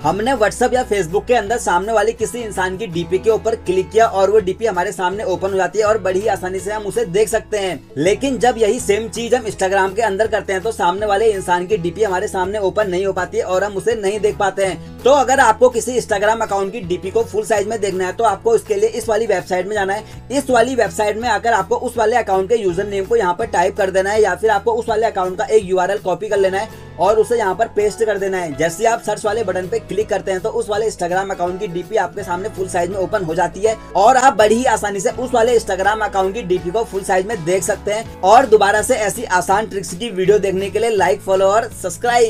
हमने व्हाट्सएप या फेसबुक के अंदर सामने वाली किसी इंसान की डीपी के ऊपर क्लिक किया और वो डीपी हमारे सामने ओपन हो जाती है और बड़ी आसानी से हम उसे देख सकते हैं। लेकिन जब यही सेम चीज हम इंस्टाग्राम के अंदर करते हैं तो सामने वाले इंसान की डीपी हमारे सामने ओपन नहीं हो पाती है और हम उसे नहीं देख पाते हैं। तो अगर आपको किसी इंस्टाग्राम अकाउंट की डीपी को फुल साइज में देखना है तो आपको इसके लिए इस वाली वेबसाइट में जाना है। इस वाली वेबसाइट में आकर आपको उस वाले अकाउंट के यूजर नेम को यहाँ पर टाइप कर देना है या फिर आपको उस वाले अकाउंट का एक यूआरएल कॉपी कर लेना है और उसे यहाँ पर पेस्ट कर देना है। जैसे आप सर्च वाले बटन पे क्लिक करते हैं तो उस वाले इंस्टाग्राम अकाउंट की डीपी आपके सामने फुल साइज में ओपन हो जाती है और आप बड़ी ही आसानी से उस वाले इंस्टाग्राम अकाउंट की डीपी को फुल साइज में देख सकते हैं। और दोबारा से ऐसी आसान ट्रिक्स की वीडियो देखने के लिए लाइक, फॉलो और सब्सक्राइब।